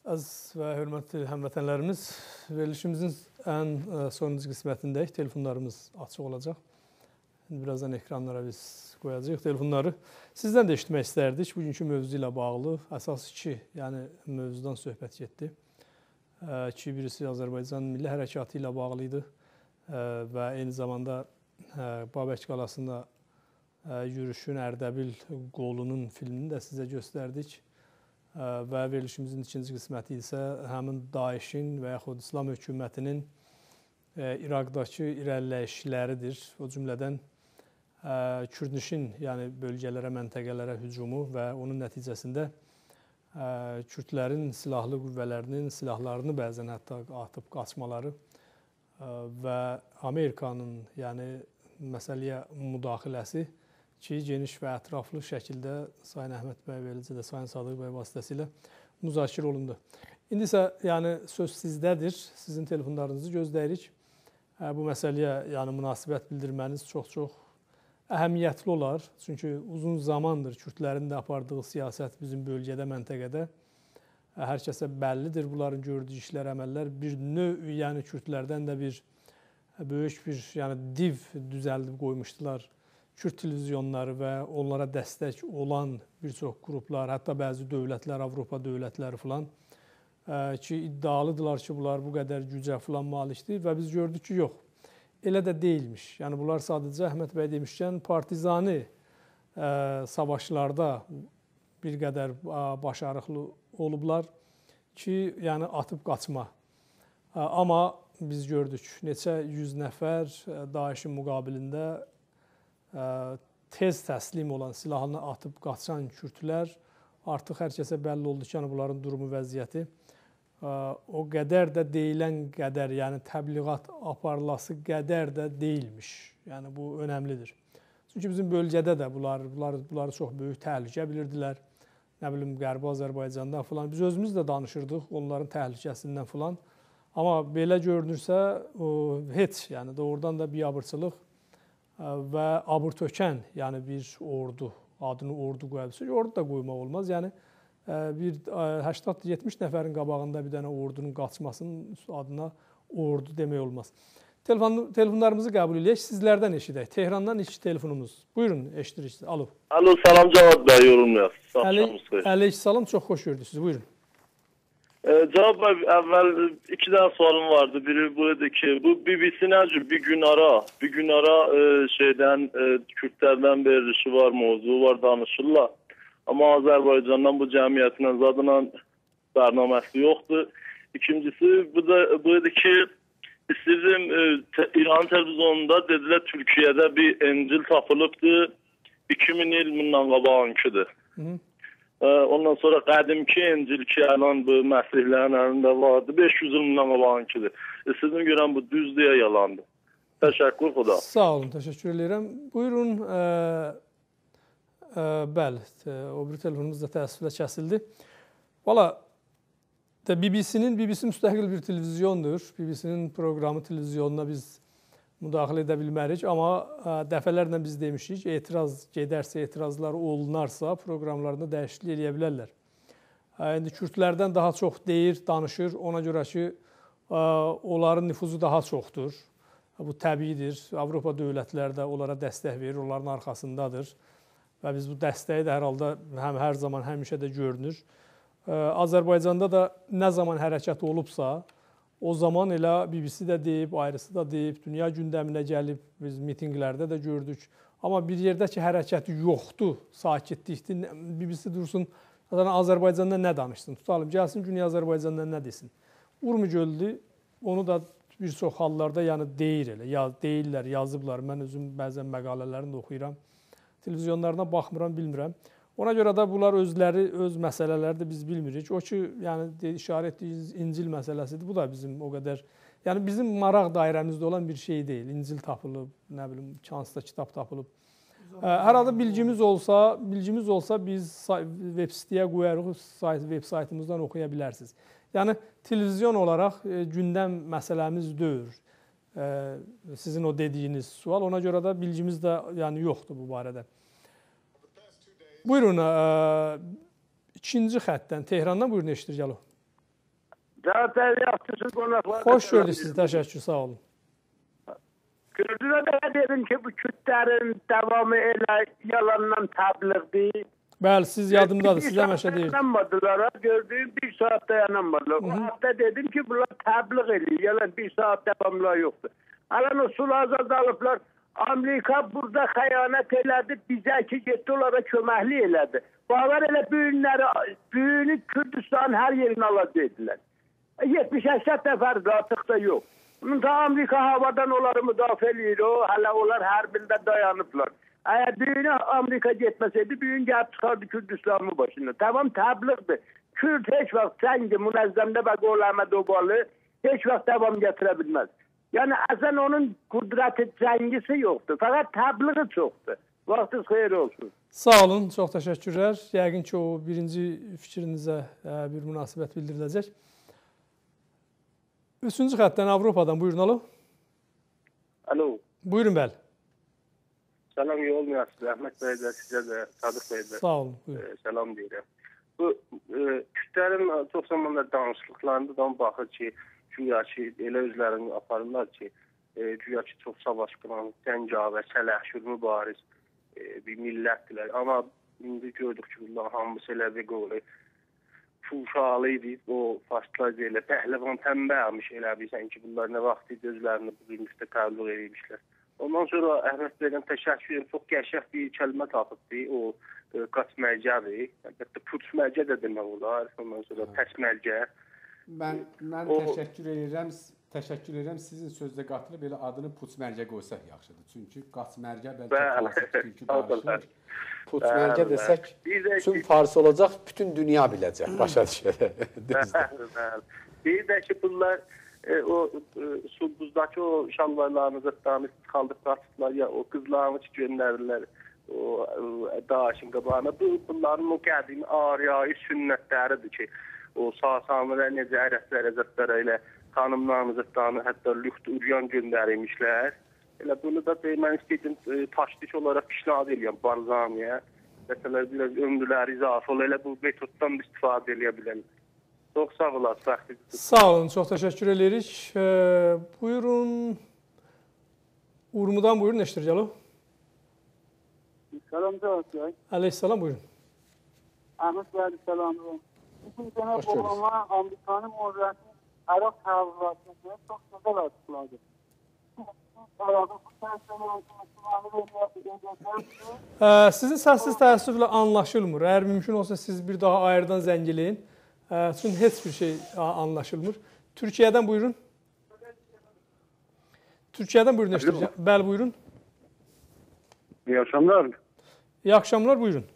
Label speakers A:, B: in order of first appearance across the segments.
A: Aziz və hörmətli həmvətənlərimiz, verilişimizin ən sonuncu qismətindəyik. Telefonlarımız açıq olacaq. Birazdan ekranlara biz qoyacağıq telefonları. Sizdən də eşitmək istərdik. Bugünkü mövzu ilə bağlı əsas iki mövzudan söhbət getdi. Birisi Azərbaycan Milli Hərəkatı ilə bağlı idi və eyni zamanda Babək qalasında yürüşün Ərdəbil qolunun filmini də sizə göstərdik. Və verilişimizin ikinci qisməti isə həmin Daişin və yaxud İslam hökumətinin İraqdakı irəliləyişləridir. O cümlədən Kürdnişin, yəni bölgələrə, məntəqələrə hücumu və onun nəticəsində Kürdlərin silahlı qüvvələrinin silahlarını bəzən hətta atıb qaçmaları və Amerikanın məsələyə müdaxiləsi ki, geniş və ətraflı şəkildə Sayın Əhməd bəy və eləcə də Sayın Sadıq bəy vasitəsilə müzakirə olundu. İndi isə söz sizdədir, sizin telefonlarınızı gözləyirik. Bu məsələyə münasibət bildirməniz çox-çox əhəmiyyətli olar. Çünki uzun zamandır Kürdlərin də apardığı siyasət bizim bölgədə, məntəqədə hər kəsə bəllidir. Bunların gördüyü işlər, əməllər bir növ, Kürdlərdən də böyük bir div düzəldib qoymuşdular. Kürd televizyonları və onlara dəstək olan bir çox qruplar, hətta bəzi dövlətlər, Avropa dövlətləri filan ki, iddialıdırlar ki, bunlar bu qədər gücə filan malikdir və biz gördük ki, yox, elə də deyilmiş. Yəni, bunlar sadəcə Əhməd bəy demişkən partizani savaşlarda bir qədər başarıqlı olublar ki, atıb qaçma. Amma biz gördük, neçə yüz nəfər Daişin müqabilində tez təslim olan, silahını atıb qaçan Kürdlər artıq hər kəsə bəlli oldu ki, bunların durumu, vəziyyəti o qədər də deyilən qədər, təbliğat aparılası qədər də deyilmiş. Yəni, bu önəmlidir. Çünki bizim bölgədə də bunları çox böyük təhlükə bilirdilər. Nə bilim, Qərbi Azərbaycanda filan. Biz özümüz də danışırdıq onların təhlükəsindən filan. Amma belə görünürsə, heç, doğrudan da biabırçılıq və abırtökən, bir ordu, adını ordu qoya bilsək, ordu da qoymaq olmaz. Bir 80-70 nəfərin qabağında bir dənə ordunun qaçmasının adına ordu demək olmaz. Telefonlarımızı qəbul edək, sizlərdən eşidək. Tehrandan ilk telefonumuz. Buyurun, eşidirik sizi. Alo.
B: Alo, salam Cavad bəy, yorulmayaq.
A: Əleyhissalam, çox xoş gördük sizi. Buyurun.
B: Cavad bəy, əvvəl iki dənə sualım vardı. Biri budur ki, bu BBC nəcür bir gün ara Kürdlərdən verilişi var, mövzu var, danışırlar. Amma Azərbaycandan bu cəmiyyətinə zadına bərnaməsi yoxdur. İkincisi, budur ki, istəyirdim, İran televizyonunda dedilər Türkiyədə bir İncil tapılıbdır. 2000 il bundan qabağınkidir. Ondan sonra qədimki İncil ki, bu məsihlərin əlində vardı. 500 il bundan qabağınkidir. İstəyirdim görəm, bu düzdür ya yalandır. Təşəkkür, xuda.
A: Sağ olun, təşəkkür edirəm. Buyurun, bəli, o bir telefonumuz da təəssüflə kəsildi. Valla, BBC müstəqil bir televizyondur. BBC-nin proqramı televizyonuna biz müdaxilə edə bilmərik. Amma dəfələrlə biz demişik, etiraz gedərsə, etirazlar olunarsa, proqramlarında dəyişiklik edə bilərlər. İndi Kürdlərdən daha çox deyir, danışır. Ona görə ki, onların nüfuzu daha çoxdur. Bu təbiidir. Avropa dövlətləri də onlara dəstək verir, onların arxasındadır. Və biz bu dəstəyi də hər halda hər zaman, həmişə də görünür. Azərbaycanda da nə zaman hərəkət olubsa, o zaman elə BBC də deyib, ayrısı da deyib, dünya gündəminə gəlib, biz mitinqlərdə də gördük. Amma bir yerdə ki, hərəkəti yoxdur, sakitlikdir, BBC dursun, Azərbaycanda nə danışsın? Tutalım, gəlsin Güney Azərbaycanda nə desin? Urmi göldü, onu da bir çox hallarda deyirlər, yazıblar. Mən özüm bəzən məqalələrini də oxuyuram. Televizyonlarına baxmıram, bilmirəm. Ona görə də bunlar özləri, öz məsələləri də biz bilmirik. O ki, işarə etdiyiniz İncil məsələsidir. Bu da bizim o qədər, bizim maraq dairəmizdə olan bir şey deyil. İncil tapılıb, nə bilim, kansda kitab tapılıb. Hər halda bilgimiz olsa biz veb sitəyə qoyarıq, veb saytımızdan oxuya bilərsiniz. Televizyon olaraq gündəm məsələmiz deyil. Sizin o dediyiniz sual. Ona görə də bilgimiz də yoxdur bu barədə. Buyurun, ikinci xəttdən, Tehrandan buyurun eşidir, gəl o.
C: Zaten yaxşısız qonaqlar.
A: Xoş gördük sizi, təşəkkür, sağ olun.
C: Gördülər də dedim ki, bu kütlərin davamı elə yalandan təbliğdir.
A: Bəli, siz yadımdadır, siz həmişə deyirsiniz.
C: Dayanamadılar, gördüyüm bir saat dayanamadılar. O hafta dedim ki, bunlar təbliğ edir, yalan bir saat davamlar yoxdur. Alan o sulazad alıblar, Amerika burada xəyanət elədi, bizə ki, getdi onlara köməkli elədi. Bağlar elə büyünü Kürdistan hər yerini alacaqdılar. 70-80 nəfərdir, artıq da yox. Da Amerika havadan onları müdafiə edir, hələ onlar hərbində dayanıblar. Eğer düğüne Amerika gitmeseydi, düğün gelip çıkardı Kürdistan'ın başına. Tamam, təbliğdir. Kürt hiç vaxt cəngi, münezzemde ve qoləmə dobalı hiç vaxt devam getirebilmez. Yani əsən onun kudreti cəngisi yoktur. Fakat təbliği çoktur. Vaxtınız xeyir olsun.
A: Sağ olun, çox təşəkkürlər. Yəqin ki, o birinci fikrinizə bir münasibət bildiriləcək. Üçüncü xəttdən Avropadan buyurun, alo.
D: Alo.
A: Buyurun, bəli.
D: Salam, iyi olmayasınız. Əhməd bəy də, sizə də, Sadıq bəy də.
A: Sağ olun, buyurun.
D: Salam deyirəm. Bu, Kürtlərin çox zamanlar danışıqlarında da baxır ki, güya ki, elə özlərini aparırlar ki, güya ki, çox savaşqıran, cəngavər, sələhşur, mübariz bir millətdirlər. Amma indi gördük ki, bunlar hamısı elə bir qolu fuşalı idi, o faşlar deyirlər, pəhləvan təmbəlmiş elə bilsən ki, bunlar nə vaxt idi, özlərini bu müstə təbliğ edilmişlər. Ondan sonra Əhməd bəydən təşəkkür edirəm, çox qəşəng bir kəlmə tapıbdı, o qaçmərcədir, əlbəttə puçmərcə də demək olar, ondan sonra təsmərcə.
E: Mən təşəkkür edirəm, sizin sözdə qatılıb elə adını puçmərcə qoysaq yaxşıdır. Çünki qaçmərcə bəlkə klasik türkü qarışır. Puçmərcə desək, bütün fars olacaq, bütün dünya biləcək, başa düşər.
D: Bir də ki, bunlar o Sulbuzdakı o şalvarlarını zıtlarını çıxaldıb qaçdılar ya, o qızlarını ki göndərirlər o Daşın qabağına. Bunların o qədimi ariyayı sünnətləridir ki, o Sasanilər necə ərəblərə zıtlara ilə xanımlarını zıtlarını hətta lüxt üryan göndərilmişlər. Elə bunu da mən istəydim taşdiş olaraq pişnad edirəm Barzaniyə. Məsələn, biraz ömrüləri izafə ol, elə bu metoddan istifadə edə bilərlər. Çox sağ olasınız.
A: Sağ olun, çox təşəkkür edirik. Buyurun. Urmudan buyurun, eşidir, alo.
F: Salam Cavaz.
A: Əleyhissalam, buyurun.
F: Əhməd bəy, salamı. Bütün sənə programa Amerikanın mühürrəti Əraq təvazülatını çox gözəl açıqladı.
A: Sizin səssiz təəssüflə anlaşılmır. Əgər mümkün olsa siz bir daha ayırdan zəngiləyin. Çünki heç bir şey anlaşılmır. Türkiyədən buyurun. Türkiyədən buyurun, eşidir. Bəli, buyurun.
C: İyi akşamlar.
A: İyi akşamlar, buyurun.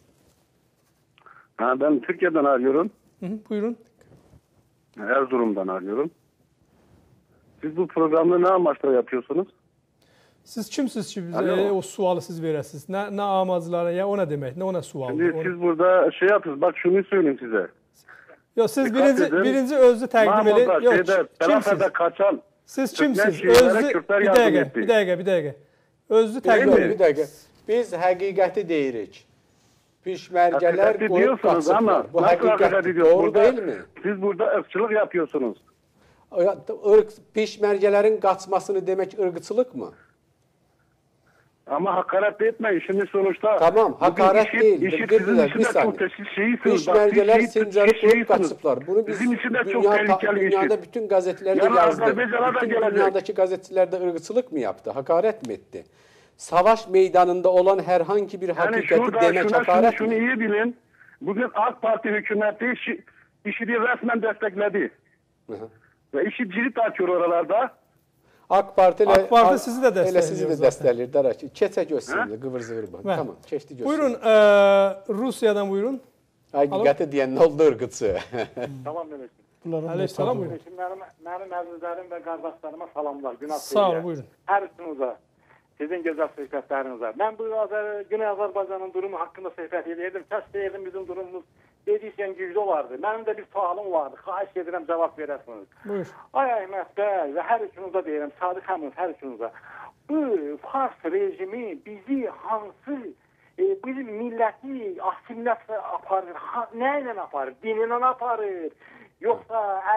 C: Ben Türkiye'den arıyorum.
A: Buyurun.
C: Erzurum'dan arıyorum. Siz bu programı ne amaçla yapıyorsunuz?
A: Siz kimsiniz ki bize o sualı siz verəsiniz? Ne amaclara, ya o ne demek, ne ona sual?
C: Şimdi siz burada şey yapıyorsunuz, bak şunu söyleyeyim size.
A: Yok, siz birinci özü təqdim edin. Yok, kimsiniz?
C: Kaçan
A: siz kimsiniz? Özü, bir dəqiqə. Özü təqdim edin.
E: Bir dəqiqə. Biz həqiqəti deyirik. Pişmərgələr qoyub qaçıblar. Bu həqiqət doğru deyilmi?
C: Siz burada ırkçılık yapıyorsunuz.
E: Pişmərgələrin qaçmasını demək ırqçılıq mı?
C: Ama hakaret etmeyin şimdi sonuçta.
E: Tamam, hakaret değil. Dediler bir saniye. Pişmərgələr Sincarı qoyub qaçıblar. Bunu biz dünyada bütün gazetelerde yazdık. Bütün dünyadaki gazetelerde ırqçılıq mı yaptı? Hakaret mi etti? Savaş meydanında olan herhangi bir hakikati demek hakaret
C: şunu iyi bilin. Bugün AK Parti hükümeti IŞİD'i resmen destekledi. Ve IŞİD cirit açıyor oralarda.
E: AK Parti
A: sizi de destekliyor.
E: Sizi de destekliyor. Keçə göstərir, qıvır zıvır bak. Tamam, keçdi göstərir.
A: Buyurun, Rusiyadan buyurun.
E: Həqiqəti deyən nə oldu ırqıçı?
F: Tamam Mehmet.
A: Əleyhissalam, buyurun.
F: Mənim əzizlərim və qardaşlarıma salamlar.
A: Sağ olun, buyurun.
F: Hər üçünüzə, sizin gözəl söhbətlərinizə. Mən bu Güney Azərbaycanın durumu haqqında söhbət edirdim. Təsdiq edim bizim durumumuz dediysən güclü olardı. Mənim də bir sualım vardı. Xahiş edirəm cavab verəsiniz.
A: Buyur.
F: Ay Əhməd bəy və hər üçünüzə deyirəm, Sadiq həmin hər üçünüzə. Bu Fars rejimi bizi hansı, bizim milləti asimilyasiya aparır, nə ilə aparır? Dinlə aparır? Yoxsa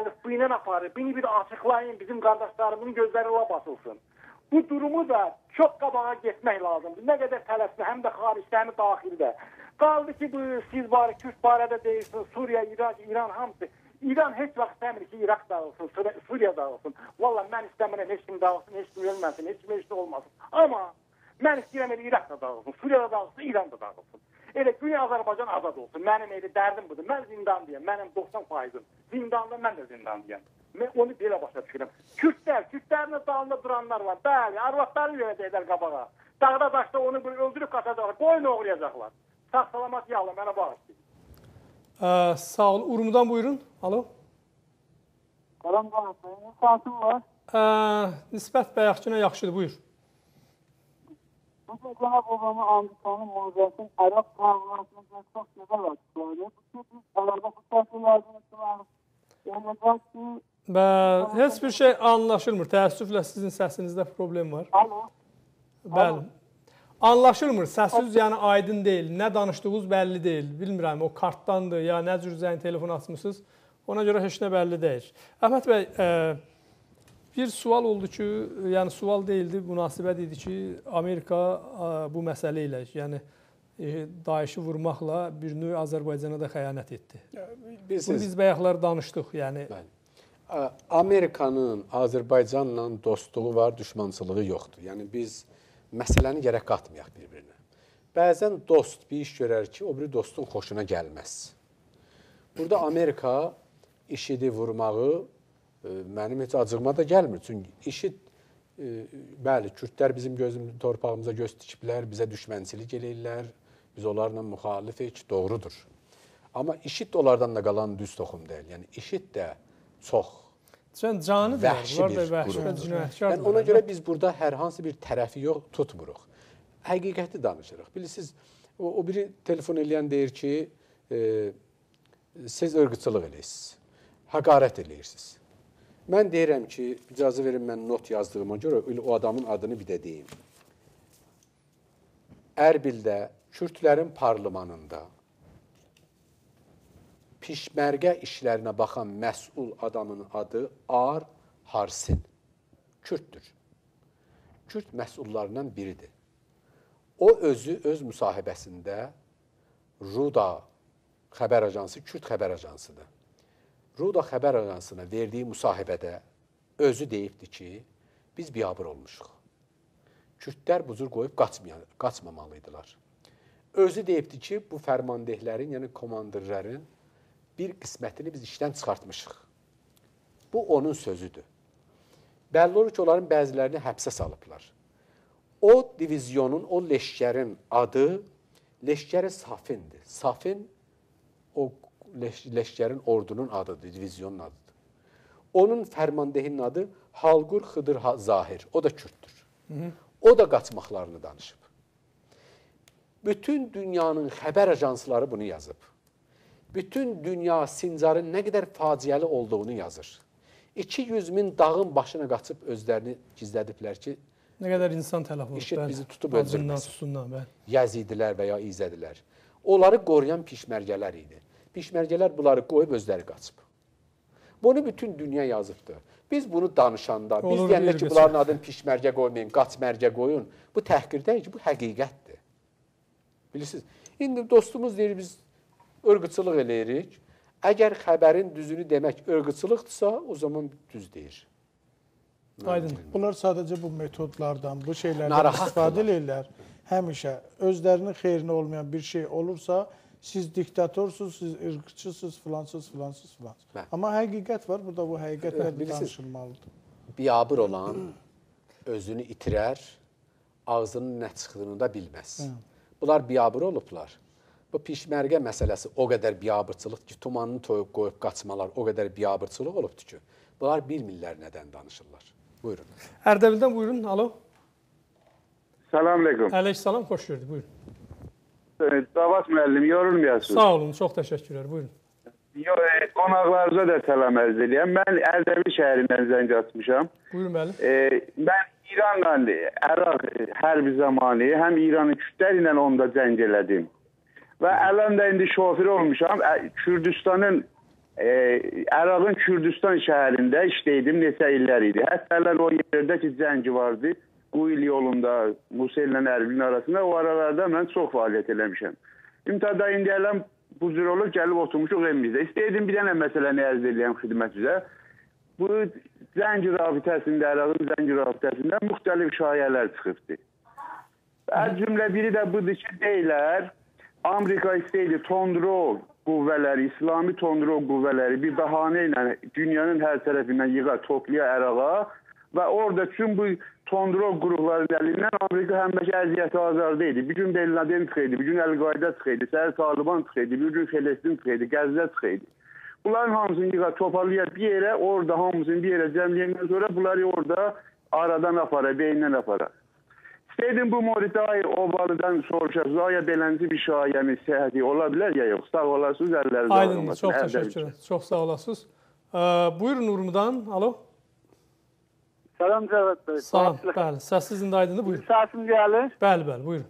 F: əlifbi ilə aparır. Beni bir açıqlayın, bizim qardaşlarımın gözləri basılsın. Bu durumu da çox qabağa getmək lazımdır. Nə qədər tələsmə, həm də xaricdə, həm də daxildə. Qaldı ki, siz bari Kürt barədə deyirsiniz, Suriya, İran hamısı. İran heç vaxt istəmir ki, İraq dağılsın, Suriya dağılsın. Valla mən istəmirəm, heç kim dağılsın, heç kim ölməsin, heç kim heç nə olmasın. Amma mən istəyirəm elə İraq da dağılsın, Suriya da dağılsın, İran da dağılsın. Elə Güney Azərbaycan azad olsun. Mənim elə dərdim budur. Mən zindandayım, mənim 90%'ım. Zindanda mən də zindandayım. Mən onu belə başa düşürəm. Kürtlərin dağında duranlar var. Bəli, arvadları yönədəklər qabağa. Dağda daşda onu öldürüb qaçacaqlar, boyun oğrayacaqlar. Sağ salamat yağla, mənə bağışlayın.
A: Sağ ol. Urumdan buyurun. Alo.
G: Qaram qalsın. Saatım var.
A: Nisbət bayaqçına yaxşıdır. Buyur.
G: Bugün Cənab Obama Amerikanın müzəsinin Ərəb müharibəsinə çox gözəl açıqladı. Bu biz arada bu təsirlərdən olacaq ki...
A: Heç bir şey anlaşılmır. Təəssüflə sizin səsinizdə problem var.
G: Alo.
A: Bəli. Anlaşılmır. Səsiz yəni aydın deyil. Nə danışdığınız bəlli deyil. Bilmirəm, o kartdandır, ya nə cür zəng telefon açmısınız. Ona görə heç nə bəlli deyil. Əhməd bəy, bir sual oldu ki, yəni sual deyildi, münasibət idi ki, Amerika bu məsələ ilə, yəni Daişi vurmaqla bir növ Azərbaycana da xəyanət etdi. Biz bayaqlar danışdıq, yəni.
E: Amerikanın Azərbaycanla dostluğu var, düşmançılığı yoxdur. Yəni biz məsələni gərək qatmayaq bir-birinə. Bəzən dost bir iş görər ki, o biri dostun xoşuna gəlməz. Burada Amerika IŞİD-i vurmağı mənim heç acığıma da gəlmir. Çünki IŞİD, bəli, Kürtlər bizim torpağımıza göz tikiblər, bizə düşmənçilik eləyirlər, biz onlarla müxalifik, doğrudur. Amma IŞİD onlardan da qalan düz toxum deyil. Yəni IŞİD də çox vəhşi bir qurumdur. Ona görə biz burada hər hansı bir tərəfi yox tutmuruq. Həqiqəti danışırıq. Bilirsiniz, o biri telefon eləyən deyir ki, siz ırqçılıq eləyirsiniz, həqarət eləyirsiniz. Mən deyirəm ki, icazə verin, mən not yazdığıma görə o adamın adını bir də deyim. Ərbildə Kürtlərin parlamentında pişmərgə işlərinə baxan məsul adamın adı Ar Harsin. Kürtdür. Kürt məsullarından biridir. O özü öz müsahibəsində Ruda xəbər ajansı, Kürt xəbər ajansıdır. Ruda xəbər ajansına verdiyi müsahibədə özü deyibdir ki, biz biabır olmuşuq. Kürtlər bu cür qoyub qaçmamalıydılar. Özü deyibdir ki, bu fərmandehlərin, yəni komandirlərin bir qismətini biz işdən çıxartmışıq. Bu onun sözüdür. Bəlli olur ki, onların bəzilərini həbsə salıblar. O divizyonun, o leşkərin adı Leşkəri Safindir. Safin o leşkərin ordunun adıdır, divizyonun adıdır. Onun fərmandehinin adı Halqur Xıdır Zahir. O da Kürtdür. O da qaçmaqlarını danışıb. Bütün dünyanın xəbər ajansları bunu yazıb. Bütün dünya Sincarın nə qədər faciəli olduğunu yazır. 200 min dağın başına qaçıb özlərini gizlədiblər ki,
A: nə qədər insan tələf olub.
E: İşit bizi tutub öldürməsin. Yəzidilər və ya İzədilər. Onları qoruyan pişmərgələr idi. Pişmərgələr bunları qoyub özləri qaçıb. Bunu bütün dünya yazıbdır. Biz bunu danışanda, biz deyəndə ki, bunların adını pişmərgə qoymayın, qaçmərgə qoyun. Bu təhqir deyil ki, bu həqiqətdir. Bilirsiniz, indi dostumuz deyir, biz ırqçılıq eləyirik. Əgər xəbərin düzünü demək ırqçılıqdırsa, o zaman düz deyir.
H: Aydın. Bunlar sadəcə bu metodlardan, bu şeylərdən istifadə edirlər. Həmişə özlərinin xeyrinə olmayan bir şey olursa, siz diktatorsunuz, siz ırqçısınız, filansız. Amma həqiqət var, burada bu həqiqətlə danışılmalıdır.
E: Biabır olan özünü itirər, ağzının nə çıxdığını da bilməz. Bunlar biabır olublar. Bu pişmərgə məsələsi o qədər biabırçılıq ki, tumanını qoyub qaçmalar o qədər biabırçılıq olubdur ki, bunlar bilmirlər nədən danışırlar. Buyurun.
A: Ərdəbildən buyurun, alo.
I: Salam aleykum.
A: Əleyhissalam, xoş gördük, buyurun.
I: Davas müəllim, yorulmayasınız.
A: Sağ olun, çox təşəkkürlər, buyurun.
I: Qonaqlarınıza da salam ərz edirəm. Mən Ərdəbil şəhərindən zəng açmışam.
A: Buyurun, bəli.
I: Mən İranla Əraq hərbi zamanı həm İranın Kürtləri ilə onda zəng elədim. Və ələm də indi şoför olmuşam. Kürdistanın Ərağın Kürdistan şəhərində işləydim, neçə illər idi. Hətta o yerdə ki, Cəngi vardı, Quyul yolunda, Musa ilə Ərbilin arasında, o aralarda mən çox fəaliyyət eləmişəm. İmtada indi ələm bu cür olur, gəlib oturmuşuq evimizdə. İstəyirdim bir dənə məsələni ərz edəyəm xidmət üzrə. Bu Zəngi rabitəsində, Ərağın Zəngi rabitəsində müxtəlif şayələr çıxıbdır. Hər cümlə biri də budur ki, deyilər, Amerika istəyirdi Tondro qüvvələri, İslami Tondro qüvvələri bir bəhanə ilə dünyanın hər tərəfindən yığa, toplaya Ərağa və orada tüm bu Tondro qrupların əlindən Amerika həmişə əziyyəti azarda idi. Bir gün Bin Laden çıxıydı, bir gün Əl-Qayda çıxıydı, səhər Taliban çıxıydı, bir gün Filistin çıxıydı, Qəzdə çıxıydı. Bunların hamısını yığa, toparlayar bir yerə, orada hamısını bir yerə cəmləyəndən sonra bunları orada aradan aparar, beynindən aparar. İstəydim bu Moritay Ovalı'dan soruşasınız. Aya beləncə bir şayənin səhəti ola bilər ya yox? Sağ olasınız, əlləriniz
A: Aydındır, çox təşəkkür ederim. Çox sağ olasınız. Buyurun Urmu'dan, alo.
G: Salam Cəvət bəy.
A: Salam, bəli. Səs sizin də aydındır, buyurun.
G: Səsim gəlir.
A: Bəli, bəli, buyurun.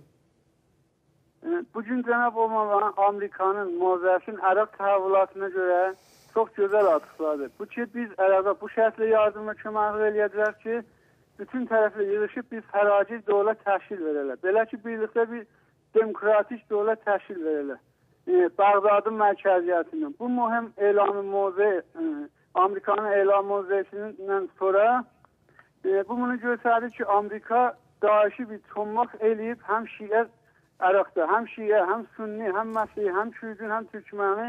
G: Bugün Cənab Obama Amerikanın Mozəfin Ərəb təhvülatına görə çox gözəl açıqladı. Bu ki, biz Ərəbə bu şərtlə yardımla köməklik eləyəcək ki, bütün tərəflə yığışıb biz həracil dövlət təşkil verələ. Belə ki, birlikdə bir demokratik dövlət təşkil verələ. Bağdadın mərkəziyyətindən. Bu mühüm elanı Amerikanın elan mövzesindən sonra bu bunu göstərir ki, Amerika daişi bir çomaq eləyib həm Şiə Ərəqdə, həm Şiə, həm Sünni, həm Məsih, həm Kürdün, həm Türkməni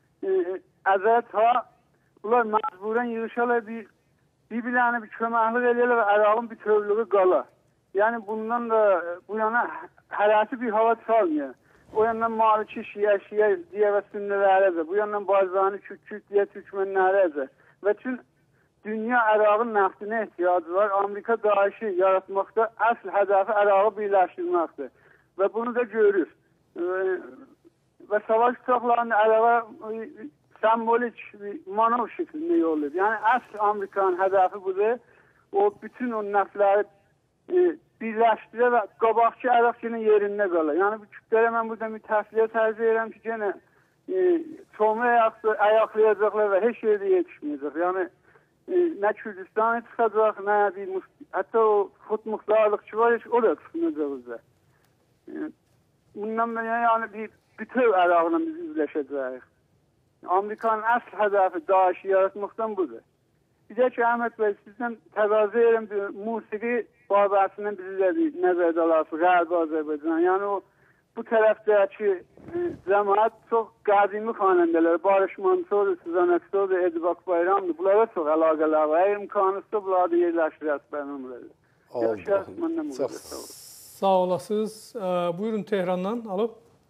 G: əzət ha bunlar məcburən yığışalar bir-birlərini bir köməklik eləyirlər və Ərağın bir tövlüğü qala. Yəni bundan da bu yana hərəsi bir hava çalmıyor. O yandan Maliki Şiə diye və Sünnilərəcə, bu yandan Barzani Kürt diye Türkmenlərəcə və tüm dünya Ərağın nəftinə ehtiyacı var. Amerika daişi yaratmaqda əsl hədəfi Ərağı birləşdirməkdir. Və bunu da görür. Və savaş uçaqlarını Ərağa sembolik manov şeklinde yollayır. Yani asıl Amerikanın hedefi budur. O bütün o nəfləri birləşdirir və qabaqçı Ərəqçinin yerində qalır. Yəni bu kütlərə mən burada mütəfiliyə tərcih edirəm ki, yenə çoğunu ayaqlayacaqlar və heç yerdə yetişməyəcək. Yəni nə Kürdistan'a çıxacaq, nə bir hətta o xut muxtarlıqçı var, o da çıxmayacaq bizə. Bundan belə yəni bir bütöv Ərağla biz üzləşəcəyik. Amerikanın əsl hədəfi daişi yaratmaqdan budur. Bir də ki, Əhməd bəy, sizdən təqazı edirəm, musiqi babəsindən bizi də bir nəzərdə alarsınız, Qərbi Azərbaycan. Yəni o bu tərəfdəki cəmaət çox qədimi xanəndələr, Barış Mançoğlu, Suzan Aksoğlu, Edip Akbayramdır. Bunlara çox əlaqələr var. Əgər imkanınızda bunları da yerləşdirəsiz bənəmləri. Yaşayasın, məndən müqədə sağ olun.
A: Sağ olasınız. Buyurun Tehran'dan, alo.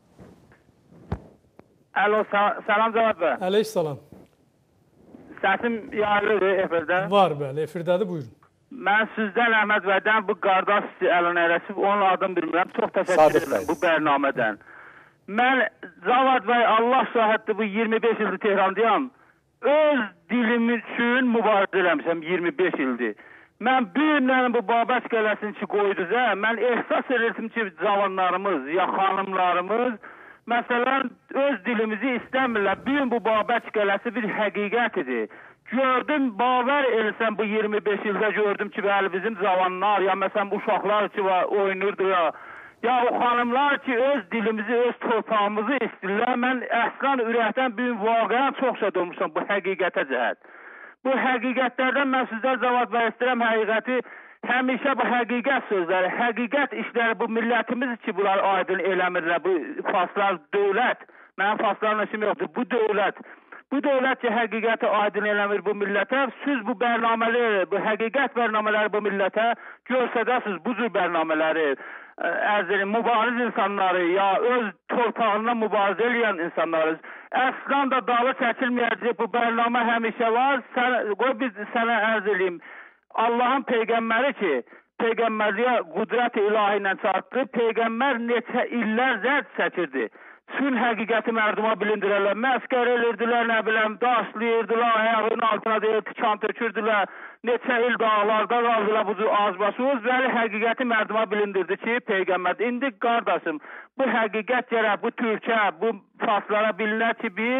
J: Alo, salam Cavab bəy.
A: Əleyh salam.
J: Səsim yayılır efirdə.
A: Var bəli, efirdədir, buyurun.
J: Mən sizdən Əhməd bəydən bu qardaş Əlon Ərəsib, onun adını bilmirəm, çox təşəkkür edirəm bu bərnamədən. Mən Cavad bəy, Allah şahiddir, bu 25 ildir Tehrandayam. Öz dilim üçün mübarizə eləmişəm 25 ildir. Mən bir günlə bu Babək qələsini ki qoyduz, mən ehsas edirdim ki, cavanlarımız, ya xanımlarımız, məsələn, öz dilimizi istəmirlər. Bir gün bu Babək qələsi bir həqiqətidir. Gördüm, baver elsən bu 25 ildə gördüm ki, bəli bizim cavanlar, ya məsələn bu uşaqlar ki oynurdu ya o xanımlar ki öz dilimizi, öz torpağımızı istirlər. Mən əslən ürəkdən bir gün vaqəən çox şad olmuşam bu həqiqətə cəhət. Bu həqiqətlərdən mən sizlər cavab vermək istəyirəm, həqiqəti həmişə bu həqiqət sözləri, həqiqət işləri bu millətimiz ki, bunlar aydın eləmirlər, bu faslar dövlət, mənim faslarla işim yoxdur, bu dövlət ki, həqiqəti aydın eləmir bu millətə, siz bu bərnamələri, bu həqiqət bərnamələri bu millətə görsədəsiniz bu cür bərnamələri, mübariz insanları, ya öz torpağından mübarizə eləyən insanlarız. Əslən də dalı çəkilməyəcək, bu bərnamə həmişə var, qoy biz sənə ərz eləyim. Allahın peyğəmbəri ki, peyğəmbərliyə qüdrət ilahi ilə çatdı, peyğəmbər neçə illər zərd çəkirdi. Sün həqiqəti mərduma bilindirərlər, məskər edirdilər, nə biləm, daşlayırdılar, ayağının altına deyil, tikan tökürdülər, neçə il dağlarda qaldılar bu azbasız, bəli həqiqəti mərduma bilindirdi ki, peyğəmbərdir. İndi qardaşım, bu həqiqət gərək, bu Türkə, bu faslara bilinər ki, biz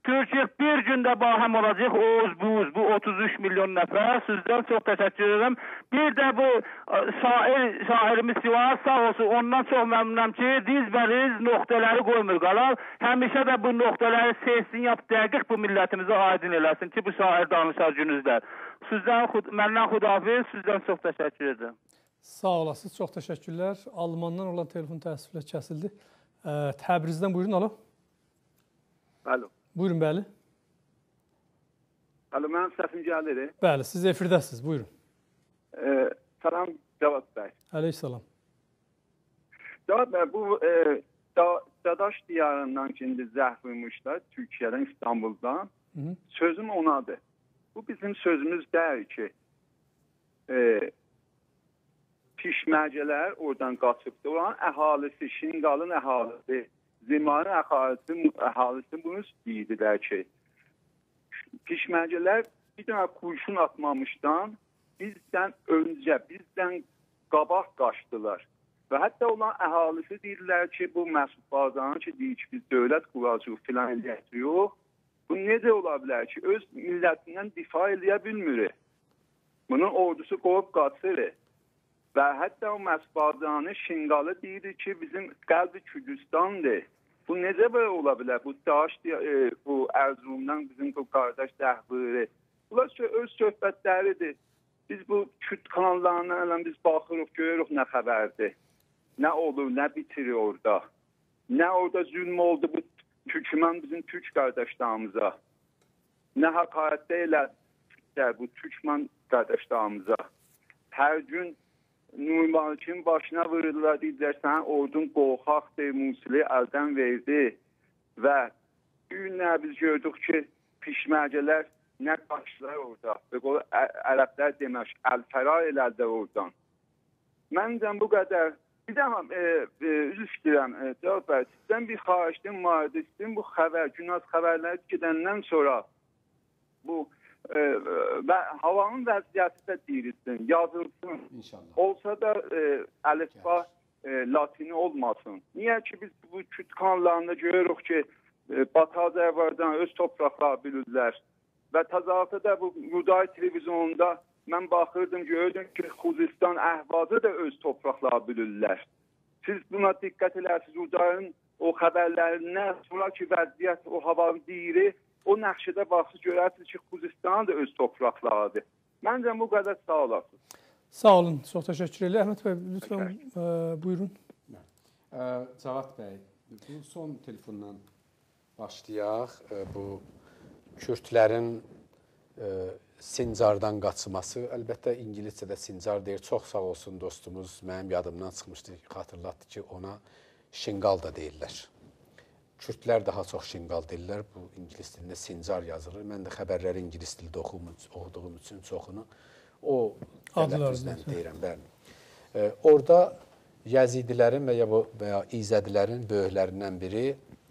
J: Türkiye bir gündə bahəm olacaq, oğuz buz, bu 33 milyon nəfər. Sizdən çox təşəkkür ederim. Bir də bu şairimiz Sivas sağ olsun, ondan çox məmnunam ki, dizbəriz nöqtələri qoymur qalar. Həmişə də bu nöqtələri seçsin, yap dəqiq bu millətimizə aydın eləsin ki, bu şair danışar günüzdə. Sizdən, məndən xudafiz, sizdən çox təşəkkür ederim.
A: Sağ olasınız, çox təşəkkürlər. Almandan olan telefon təəssüflə kəsildi. Təbrizdən buyurun, alo.
K: Alo.
A: Buyurun, bəli.
K: Alo, mənim səsim gəlir.
A: Bəli, siz efirdəsiniz, buyurun.
K: Salam, Cavad bəy.
A: Əleyhissalam.
K: Cavad bəy, bu Dadaş diyarından şimdi zəhv uyumuşlar, Türkiyədən, İstanbul'dan. Sözüm onadır. Bu bizim sözümüz deyil ki, pişməcələr oradan qaçıbdır. Oranın əhalisi, Şingalın əhalisi, Zimanın əhalisi bunu istəyirlər ki, pişməcələr bir dənə kurşun atmamışdan bizdən öncə, bizdən qabaq qaçdılar. Və hətta olan əhalisi deyirlər ki, bu Məsud Barzani ki, deyir ki, biz dövlət quracaq filan eləyək yox. Bu necə ola bilər ki, öz millətindən difa eləyə bilmir. Bunun ordusu qoyub qaçır. Və hətta o Məsud Barzani Şingalı deyir ki, bizim qəlbi Kürdüstandır. Bu necə belə ola bilər? Bu Daş, bu Ərzurumdan bizim bu qardaş dəhviri. Bunlar öz söhbətləridir. Biz bu Kürt kanallarına biz baxırıq, görürük nə xəbərdir. Nə olur, nə bitirir orada. Nə orada zülm oldu bu Türkmen bizim Türk qardaşlarımıza. Nə hakaretdə elədir bu Türkmen qardaşlarımıza. Hər gün Nuri Malik'in başına vururlar, deyirlər, sən ordun qorxaqdır, Musili əldən verdi. Və bir günlər biz gördük ki, pişməcələr nə qaçdılar orada. Və ərəblər demək, əl-fərar elədilər oradan. Məncə bu qədər. Bir də üzr istəyirəm, Cavab bəy, sizdən bir xahişdim vardı, istəyirəm bu xəbər, Günaz xəbərləri gedəndən sonra bu və havanın vəziyyəti də deyilsin, yazılsın. İnşallah. Olsa da əlifba latini olmasın. Niyə ki biz bu Kürt kanallarında görürük ki, Batı Azərbaycan öz torpaqları bilirlər. Və təzahürdə də bu Ruday televizyonunda mən baxırdım, gördüm ki, Xuzistan əhvazı da öz torpaqları bilirlər. Siz buna diqqət elərsiniz, Rudayın o xəbərlərindən sonraki vəziyyət, o havanı deyiri, o nəqşədə baxsız görərsiniz ki, Xuzistan da öz torpaqlarıdır. Məncə bu qədər sağ olasınız.
A: Sağ olun, çox təşəkkür edirəm. Əhməd bəy, lütfən buyurun.
E: Cavad bəy, bu son telefondan başlayaq. Bu Kürdlərin Sincardan qaçması, əlbəttə İngiliscədə Sincar deyir, çox sağ olsun dostumuz, mənim yadımdan çıxmışdı, xatırlatdı ki, ona Şingal da deyirlər. Kürdlər daha çox Şingal deyirlər, bu İngilis dilində Sincar yazılır. Mən də xəbərləri İngilis dildə oxuduğum üçün çoxunu o tələffüzdən deyirəm. Orada Yəzidilərin və ya İzədilərin böyüklərindən biri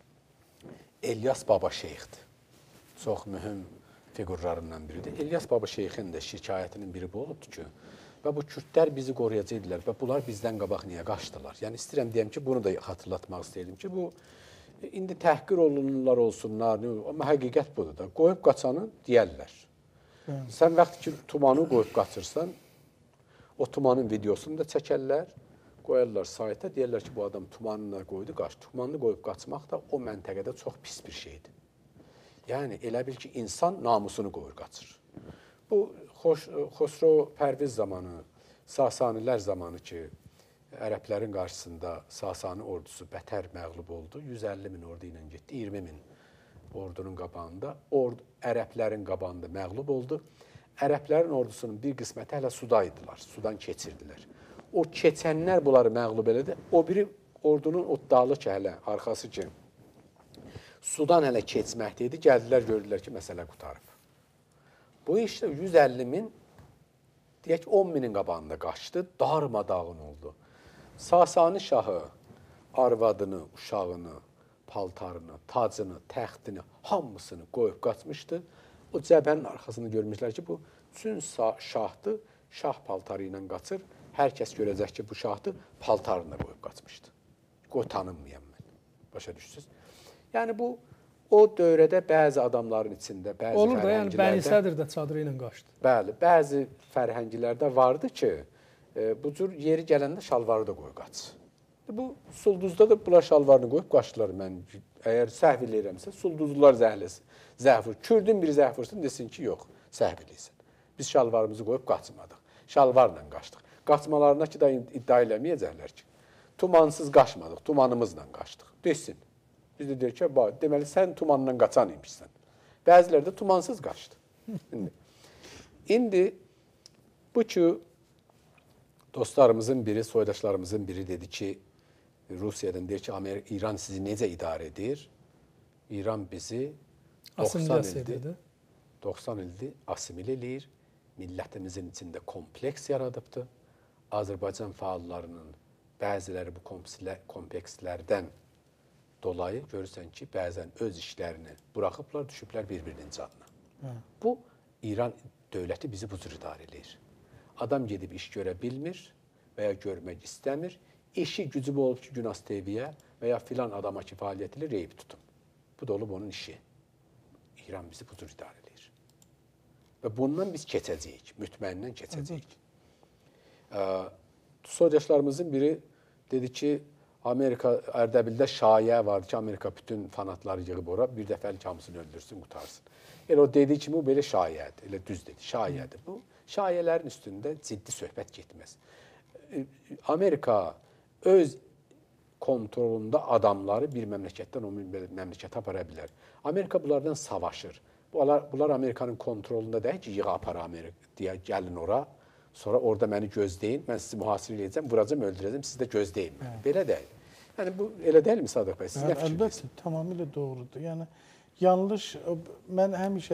E: İlyas Baba Şeyxdir. Çox mühüm fiqurlarından biridir. İlyas Baba Şeyxin də şikayətinin biri bu olubdur ki, və bu Kürdlər bizi qoruyacaqdılar və bunlar bizdən qabaq niyə qaçdılar? Yəni, istəyirəm deyəm ki, bunu da xatırlatmaq istəyirdim ki, bu, indi təhqir olunurlar olsunlar, amma həqiqət budur da, qoyub qaçanı deyərlər. Sən vaxt ki, tumanı qoyub qaçırsan, o tumanın videosunu da çəkərlər, qoyarlar sayta, deyərlər ki, bu adam tumanını qoydu, qaçdı. Tumanını qoyub qaçmaq da o məntəqədə çox pis bir şeydir. Yəni, elə bil ki, insan namusunu qoyur, qaçır. Bu, Xosrov Pərviz zamanı, Sasanilər zamanı ki, ərəblərin qarşısında Sasani ordusu bətər məğlub oldu. 150 min ordu ilə getdi, 20 min ordunun qabağında. Ərəblərin qabağında məğlub oldu. Ərəblərin ordusunun bir qisməti hələ suda idilar, sudan keçirdilər. O keçənlər bunları məğlub elədi. O biri ordunun o dalı ki, hələ arxası ki, sudan hələ keçməkdəydi, gəldilər, gördülər ki, məsələ qutarıb. Bu işdə 150 min, deyək 10 minin qabağında qaçdı, darmadağın oldu. Sasani şahı arvadını, uşağını, paltarını, tacını, təxtini, hamısını qoyub qaçmışdı. O cəbənin arxasını görmüşlər ki, bu üçün şahdır, şah paltarı ilə qaçır. Hər kəs görəcək ki, bu şahdır, paltarını qoyub qaçmışdı. Qoy tanınmayam mən. Başa düşürsünüz? Yəni, bu o dövrədə bəzi adamların içində, bəzi
A: olur da, yəni Bəni
E: fərhənglərdə...
A: Sədr də çadırı ilə qaçdı.
E: Bəli, bəzi fərhənglərdə vardı ki, bu cür yeri gələndə şalvarı da qoy qaç. Bu Sulduzda da bunlar şalvarını qoyub qaçdılar. Mən əgər səhv eləyirəmsə, Sulduzlular zəhvur. Kürdün biri zəhvursun, desin ki, yox, səhv eləyirsən. Biz şalvarımızı qoyub qaçmadıq. Şalvarla qaçdıq. Qaçmalarına ki da iddia eləməyəcəklər ki, tumansız qaçmadıq, tumanımızla qaçdıq. Desin. Biz də deyir ki, deməli, sən tumanla qaçan imişsən. Bəziləri də tumansız qaçdı. İndi bu ki, dostlarımızın biri, soydaşlarımızın biri dedi ki, Rusiyadan deyir ki, İran sizi necə idarə edir? İran bizi 90 ildir asimil eləyir. Millətimizin içində kompleks yaradıbdır. Azərbaycan fəallarının bəziləri bu komplekslərdən dolayı görürsən ki, bəzən öz işlərini buraxıblar, düşüblər bir-birinin canına. Bu, İran dövləti bizi bu cür idarə edir. Adam gedib iş görə bilmir və ya görmək istəmir. İşi gücü olub ki, Günas TV-yə və ya filan adama ki, fəaliyyət ilə reyib tutun. Bu da olub onun işi. İran bizi bu cür idarə edir. Və bundan biz keçəcəyik, mütməyindən keçəcəyik. Soydaşlarımızın biri dedi ki, Amerika, Ərdəbildə şayə vardı ki, Amerika bütün fanatları yığıb ora, bir dəfəlik hamısını öldürsün, qutarsın. Elə o dediyi kimi, bu belə şayədir, elə düz dedi, şayədir. Bu, şayələrin üstündə ciddi söhbət getməz. Amerika öz kontrolunda adamları bir məmləkətdən o məmləkətə apara bilər. Amerika bunlardan savaşır. Bunlar Amerikanın kontrolunda deyək ki, yığa apara Amerika deyə gəlin ora, sonra orada məni gözləyin, mən sizi mühasirə edəcəm, vuracam, öldürəcəm, siz də gözləyin məni. Belə deyil. Yəni, bu elə deyil mi Sadıq bəy? Siz nə fikirsiniz?
H: Əlbəttə, tamamilə doğrudur. Yəni, yanlış, mən həmişə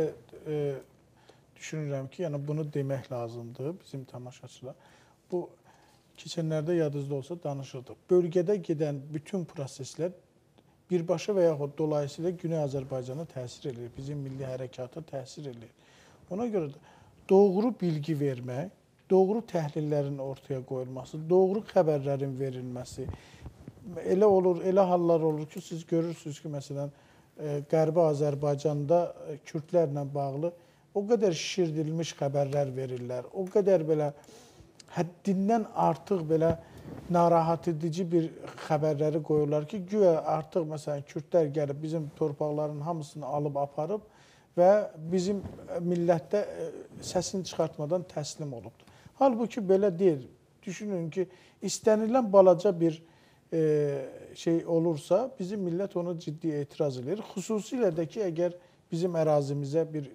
H: düşünürəm ki, yəni bunu demək lazımdır bizim tamaşaçılar. Bu, keçənlərdə yadınızda olsa danışırdıq. Bölgədə gedən bütün proseslər birbaşa və yaxud dolayısıyla Güney Azərbaycana təsir edir, bizim milli hərəkata təsir edir. Ona görə də doğru bilgi vermək, doğru təhlillərin ortaya qoyulması, doğru xəbərlərin verilməsi, elə olur, elə hallar olur ki, siz görürsünüz ki, məsələn, Qərbi Azərbaycanda Kürdlərlə bağlı o qədər şişirdilmiş xəbərlər verirlər, o qədər belə həddindən artıq belə narahat edici bir xəbərləri qoyurlar ki, güya artıq məsələn Kürdlər gəlib bizim torpaqların hamısını alıb aparıb və bizim millətdə səsini çıxartmadan təslim olubdur. Halbuki belə deyil. Düşünün ki, istənilən balaca bir şey olursa, bizim millət ona ciddi etiraz edir. Xüsusilə də ki, əgər bizim ərazimizə bir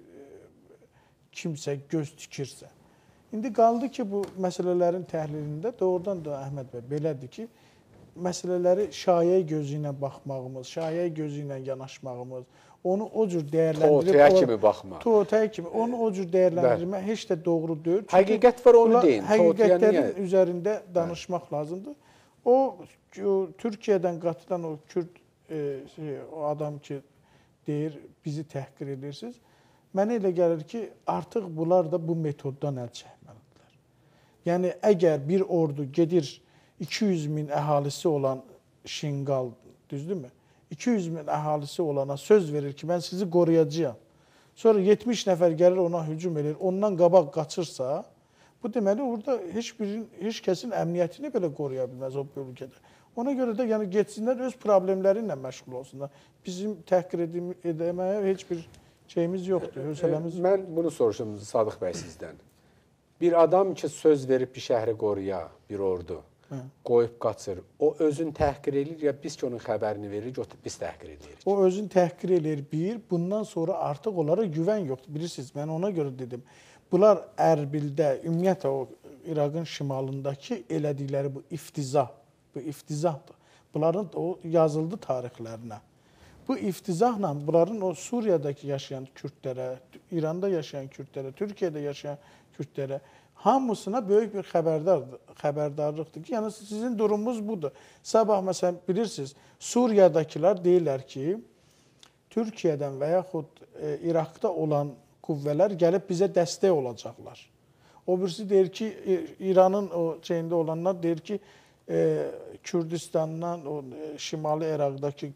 H: kimsə göz tikirsə. İndi qaldı ki, bu məsələlərin təhlilində doğrudan da Əhməd bəy belədir ki, məsələləri şayə gözü ilə baxmağımız, şayə gözü ilə yanaşmağımız, onu o cür dəyərləndirib...
E: Toğutaya kimi baxmaq.
H: Toğutaya kimi. Onu o cür dəyərləndirmək heç də doğru deyil.
E: Həqiqət var, onu deyin.
H: Həqiqətlərin üzərində danışmaq lazımdır. O, Türkiyədən qatılan o Kürd o adam ki, deyir, bizi təhqir edirsiniz. Mənə elə gəlir ki, artıq bunlar da bu metoddan əl çəkməlidirlər. Yəni, əgər bir ordu gedir 200 min əhalisi olan Şinqal, düzdürmü? 200 min əhalisi olana söz verir ki, mən sizi qoruyacağam. Sonra 70 nəfər gəlir ona hücum edir, ondan qabaq qaçırsa, bu deməli, orada heç kəsin əmniyyətini belə qoruya bilməz o bölgədə. Ona görə də yəni, getsinlər, öz problemləri ilə məşğul olsunlar. Bizim təhqir edəməyə heç bir şeyimiz yoxdur, hövsələmiz.
E: Mən bunu soruşum Sadıq bəy sizdən. Bir adam ki, söz verib bir şəhri qoruya, bir ordu, qoyub qaçır, o özün təhqir edir ya biz ki, onun xəbərini veririk, biz təhqir edirik.
H: O özün təhqir edir, bundan sonra artıq onlara güvən yoxdur. Bilirsiniz, mən ona görə dedim, bunlar Ərbildə, ümumiyyətlə o İraqın şimalındakı elədikləri bu iftizahdır. Bunların o yazıldı tarixlərinə. Bu iftizahla bunların o Suriyadakı yaşayan Kürdlərə, İranda yaşayan Kürdlərə, Türkiyədə yaşayan Kürdlərə hamısına böyük bir xəbərdarlıqdır ki, yəni sizin durumunuz budur. Sabah məsələn bilirsiniz, Suriyadakılar deyirlər ki, Türkiyədən və yaxud İraqda olan qüvvələr gəlib bizə dəstək olacaqlar. O birisi deyir ki, İranın o şeyində olanlar deyir ki, Kürdistandan, o şimali İraqdakı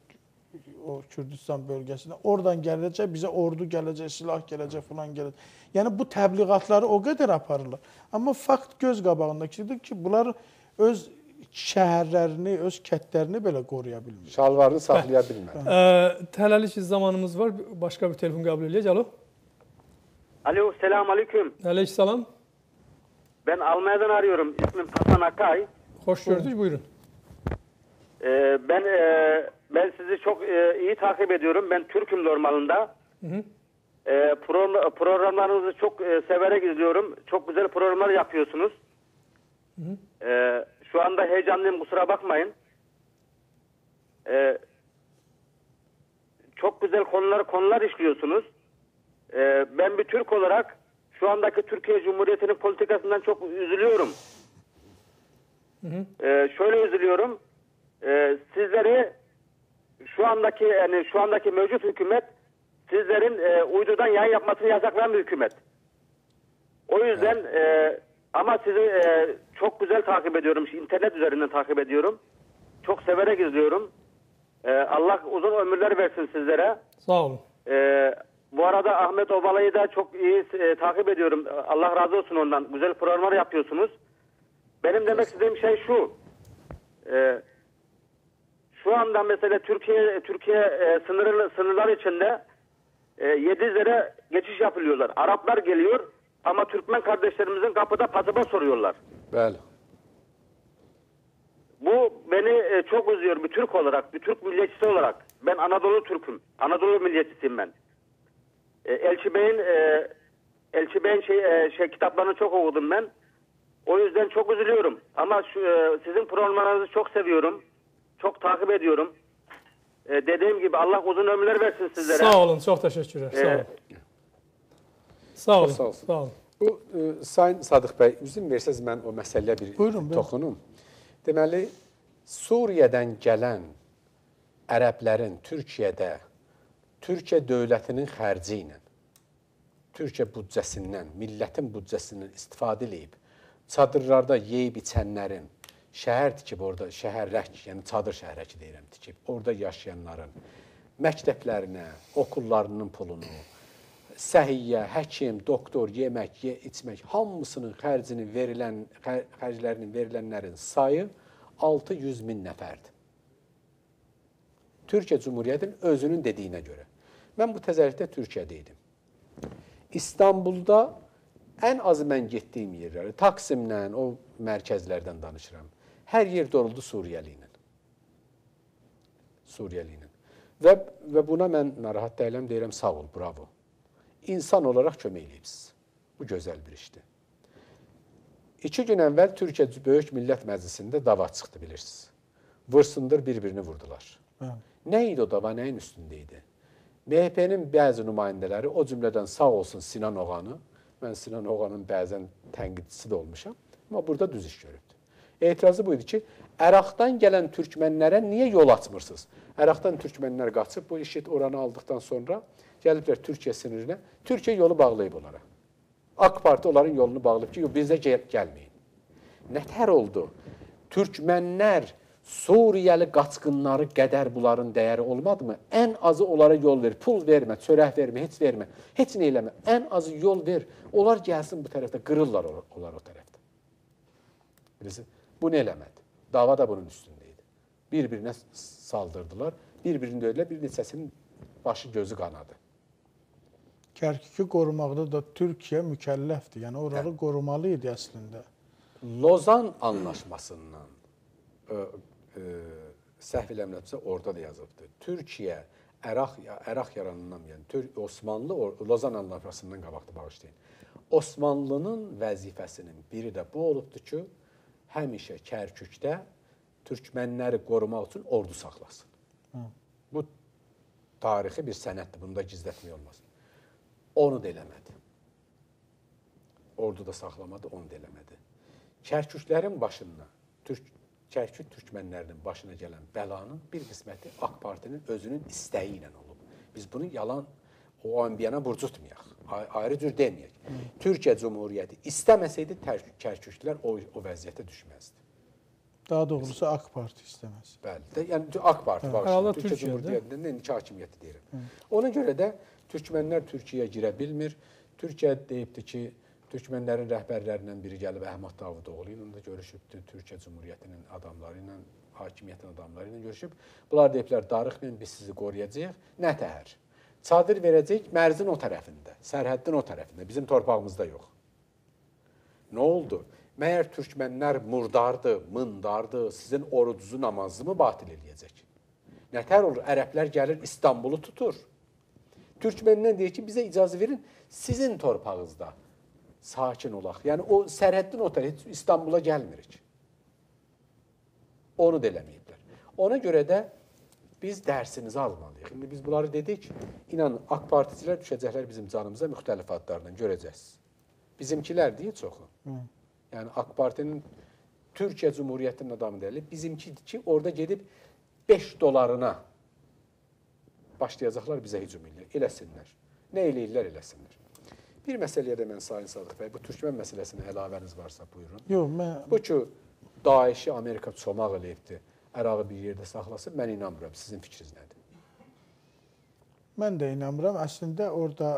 H: o Kürdistan bölgəsində. Oradan gələcək, bizə ordu gələcək, silah gələcək, falan gələcək. Yəni bu təbliğatları o qədər aparırlar. Amma fakt göz qabağındakidir ki, bunlar öz şəhərlərini, öz kətlərini belə qoruya bilmir.
E: Şalvarını saxlaya bilmir.
A: Hələlik zamanımız var. Başqa bir telefon qəbul edək. Alo.
L: Alo, selamun aleyküm.
A: Aleykümselam.
L: Ben Almanya'dan arıyorum. İsmim Hasan Akay.
A: Hoş gördük, buyurun.
L: Ben sizi çok iyi takip ediyorum. Ben Türk'üm normalinde. Programlarınızı çok severek izliyorum. Çok güzel programlar yapıyorsunuz. Şu anda heyecanlıyım, kusura bakmayın. Çok güzel konular işliyorsunuz. Ben bir Türk olarak şu andaki Türkiye Cumhuriyeti'nin politikasından çok üzülüyorum. Şöyle üzülüyorum. Sizleri şu andaki mevcut hükümet sizlerin uydudan yayın yapmasını yasaklayan bir hükümet. O yüzden ama sizi çok güzel takip ediyorum. İnternet üzerinden takip ediyorum. Çok severek izliyorum. Allah uzun ömürler versin sizlere.
A: Sağ olun.
L: Bu arada Ahmet Obalay'ı da çok iyi takip ediyorum. Allah razı olsun ondan. Güzel programlar yapıyorsunuz. Benim demek istediğim şey şu. Şu anda mesela Türkiye sınırlar içinde Yedizlere geçiş yapılıyorlar. Araplar geliyor ama Türkmen kardeşlerimizin kapıda pasaport soruyorlar.
E: Bəli.
L: Bu beni çok üzüyor bir Türk olarak, bir Türk milliyetçisi olarak. Ben Anadolu Türk'üm. Anadolu milliyetçisiyim ben. Elçi Bey'in kitaplarını çok okudum ben. O yüzden çok üzülüyorum. Ama sizin programlarınızı çok seviyorum. Çok takip ediyorum. Dediğim gibi Allah uzun ömürler versin sizlere.
A: Sağ olun, çok teşekkürler. Sağ olun. Sağ olun.
E: Bu Sayın Sadıq bəy, izin versəz mən o məsələyə bir toxunum. Deməli, Suriyədən gələn ərəblərin Türkiyədə, Türkiyə dövlətinin xərci ilə, Türkiyə büdcəsindən, millətin büdcəsindən istifadə edib, çadırlarda yeyib içənlərin, şəhər tikib orada, şəhərrək, yəni çadır şəhərrəki deyirəm, tikib, orada yaşayanların məktəblərinə, okullarının pulunu, səhiyyə, həkim, doktor, yemək, içmək, hamısının xərclərinin verilənlərin sayı 600 min nəfərdir. Türkiyə Cumhuriyyətinin özünün dediyinə görə. Mən bu təzərrütdə Türkiyədə idim. İstanbulda ən az mən getdiyim yerləri, Taksimlə, o mərkəzlərdən danışıram. Hər yer doldu Suriyəli ilə. Və buna mən narahat deyiləm, deyirəm, sağ ol, bravo. İnsan olaraq kömək eləyibsiniz. Bu gözəl bir işdir. 2 gün əvvəl Türkiyə Böyük Millət Məclisində dava çıxdı, bilirsiniz. Vırsındır, bir-birini vurdular. Nə idi o dava, nəyin üstündə idi? MHP-nin bəzi nümayəndələri, o cümlədən sağ olsun Sinan Oğanı, mən Sinan Oğanın bəzən tənqidçisi də olmuşam, amma burada düz iş görübdür. Etirazı buydu ki, Əraqdan gələn türkmənlərə niyə yol açmırsınız? Əraqdan türkmənlər qaçıb, bu işit oranı aldıqdan sonra gəliblər Türkiyə sınırına, Türkiyə yolu bağlayıb onlara. AK Parti onların yolunu bağlayıb ki, bizə gəlməyin. Nətər oldu? Türkmənlər Suriyəli qaçqınları qədər bunların dəyəri olmadı mı? Ən azı onlara yol ver, pul vermə, çörək vermə, heç nə eləmə. Ən azı yol ver, onlar gəlsin bu tərəfdə, qırırlar onlar o tərəfdə. Bilirsiniz, bu nə eləmədi? Dava da bunun üstündeydi. Bir-birinə saldırdılar, bir-birini döydülər, bir neçəsinin başı gözü qanadı.
H: Kərkükü qorumaqda da Türkiyə mükəlləfdir, yəni oralı qorumalı idi əslində.
E: Lozan anlaşmasından səhv eləmirəmsə orada da yazıbdır. Türkiyə Əraq yaranından, yəni Osmanlı Lozan anlaşmasından qabaqda bağışlayın. Osmanlının vəzifəsinin biri də bu olubdur ki, həmişə Kərkükdə türkmənləri qorumaq üçün ordu saxlasın. Bu tarixi bir sənətdir, bunu da gizlətmək olmaz. Onu da eləmədi. Ordu da saxlamadı, onu da eləmədi. Kərküklərin başında, Kərkük türkmənlərinin başına gələn bəlanın bir qisməti AK Partinin özünün istəyi ilə olub. Biz bunu yalan, o ambiyana burcutmayaq, ayrı cür deməyək. Türkiyə Cumhuriyyəti istəməsəydi Kərküklər o vəziyyətə düşməzdi.
H: Daha doğrusu AK Parti istəməz.
E: Bəli. Yəni AK Parti bağışlayın. Türkiyə Cumhuriyyətinin indiki hakimiyyəti deyirəm. Ona görə də türkmənlər Türkiyəyə girə bilmir. Türkiyə deyibdi ki, türkmənlərin rəhbərlərindən biri gəlib Əhməd Davutoğlu ilə də görüşübdü. Türkiyə Cumhuriyyətinin adamları ilə, hakimiyyətin adamları ilə görüşüb. Bunlar deyiblər, darıxmayın, biz sizi qoruyacağıq. Nə təhər? Çadır verəcək mərzin o tərəfində, sərhəddin o tərəfində, bizim torpağımızda yox. Nə oldu? Məyər türkmənlər murdardı, mındardı, sizin orucunuzu, namazınızı mı batil eləyəcək? Nətər olur? Ərəblər gəlir, İstanbulu tutur. Türkməndən deyir ki, bizə icazə verin, sizin torpağınızda sakin olaq. Yəni, o sərhəddin o tərəf, İstanbula gəlmirik. Onu da eləməyiblər. Ona görə də biz dərsimizi almalıyıq. İndi biz bunları dedik, inanın, AK Particilər düşəcəklər bizim canımıza müxtəlif adlarla görəcəksiniz. Bizimkilər deyil çoxu. Yəni, AK Partinin Türkiyə Cumhuriyyətinin adamı deyil. Bizimkidir ki, orada gedib 5 dolarına başlayacaqlar bizə hücum edir. Eləsinlər. Nə eləyirlər, eləsinlər. Bir məsələyə də mən Sayın Sadıq bəy, bu türkmən məsələsinə əlavəniz varsa, buyurun.
H: Yox, mən...
E: Bu ki, Daişi Amerika çomaq eləyibdir, Ərağı bir yerdə saxlasın, mən inanmıram. Sizin fikriniz nədir?
H: Mən də inanmıram. Əslində, orada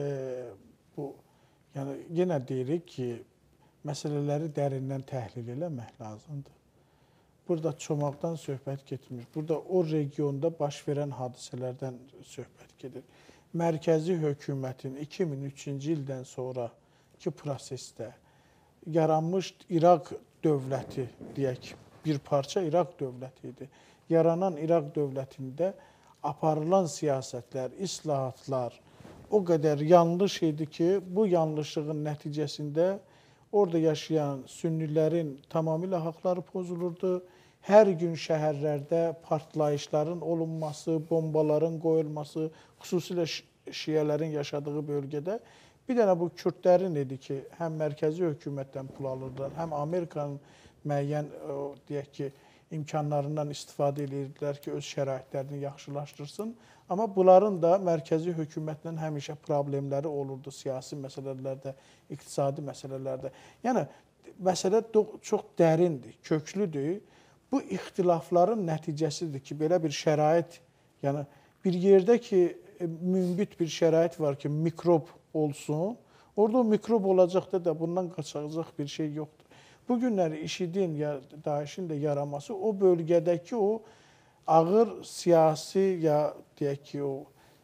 H: yəni, yenə deyirik ki, məsələləri dərindən təhlil eləmək lazımdır. Burada çomaqdan söhbət getmir. Burada o regionda baş verən hadisələrdən söhbət gedir. Mərkəzi hökumətin 2003-cü ildən sonraki prosesdə yaranmış İraq dövləti, deyək, bir parça İraq dövləti idi. Yaranan İraq dövlətində aparılan siyasətlər, islahatlar o qədər yanlış idi ki, bu yanlışlığın nəticəsində orada yaşayan sünnilərin tamamilə haqları pozulurdu. Hər gün şəhərlərdə partlayışların olunması, bombaların qoyulması, xüsusilə şiyələrin yaşadığı bölgədə. Bir dənə bu kürdlərin idi ki, həm mərkəzi hökumətdən pul alırlar, həm Amerikanın müəyyən, deyək ki, imkanlarından istifadə edirdilər ki, öz şəraitlərini yaxşılaşdırsın. Amma bunların da mərkəzi hökumətlə həmişə problemləri olurdu siyasi məsələlərdə, iqtisadi məsələlərdə. Yəni, məsələ çox dərindir, köklüdür. Bu ixtilafların nəticəsidir ki, belə bir şərait, yəni bir yerdə ki, mümbit bir şərait var ki, mikrob olsun, orada o mikrob olacaqda da bundan qaçacaq bir şey yoxdur. Bu günləri IŞİDin ya Daişin də yaraması o bölgədəki o ağır siyasi ya deyək ki, o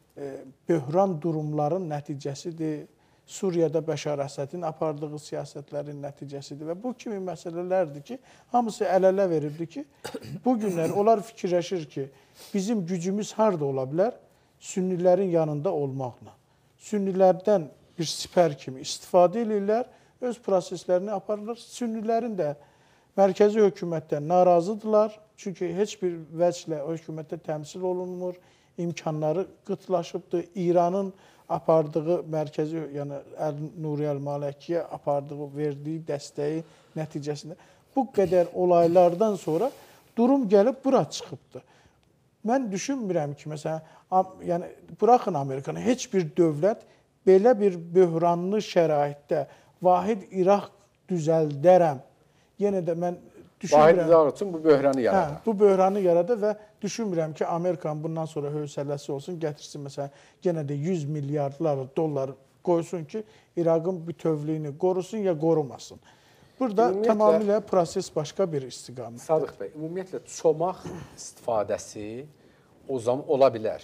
H: böhran durumların nəticəsidir. Suriyada Bəşar Əsədin apardığı siyasətlərin nəticəsidir və bu kimi məsələlərdir ki, hamısı əl-ələ verildi ki, bu günlər onlar fikirləşir ki, bizim gücümüz harada ola bilər? Sünnilərin yanında olmaqla. Sünnilərdən bir sipər kimi istifadə edirlər, öz proseslərini aparırlar. Sünnilərin də mərkəzi hökumətdən narazıdırlar, çünki heç bir vəclə hökumətdə təmsil olunmur, imkanları qıtlaşıbdır. İranın apardığı mərkəzi, yəni Nuri Əl-Malikiyə apardığı, verdiyi dəstəyi nəticəsində bu qədər olaylardan sonra durum gəlib bura çıxıbdır. Mən düşünmürəm ki, məsələn, yəni buraxın Amerikanı, heç bir dövlət belə bir böhranlı şəraitdə vahid İraq düzəldərəm. Yenə də mən düşünmürəm.
E: Vahid İraq üçün bu böhranı yaradır.
H: Bu böhranı yaradır və düşünmürəm ki, Amerikan bundan sonra hövsələsi olsun, gətirsin məsələn, yenə də 100 milyardlar dollar qoysun ki, İraqın bütövlüyünü qorusun ya qorumasın. Burada tamamilə proses başqa bir istiqamətdir.
E: Sadıq bəy, ümumiyyətlə çomaq istifadəsi o zaman ola bilər.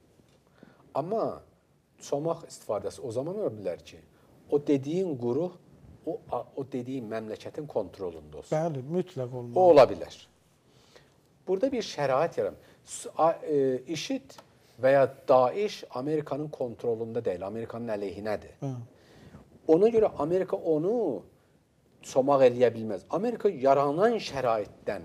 E: Amma çomaq istifadəsi o zaman ola bilər ki, o dediyin quruh o dediyin məmləkətin kontrolunda olsun.
H: Bəli, mütləq olmalı.
E: O ola bilər. Burada bir şərait yaranır. IŞİD və ya Daeş Amerikanın kontrolunda deyil, Amerikanın əleyhinədir. Ona görə Amerika onu çomaq eləyə bilməz. Amerika yaranan şəraitdən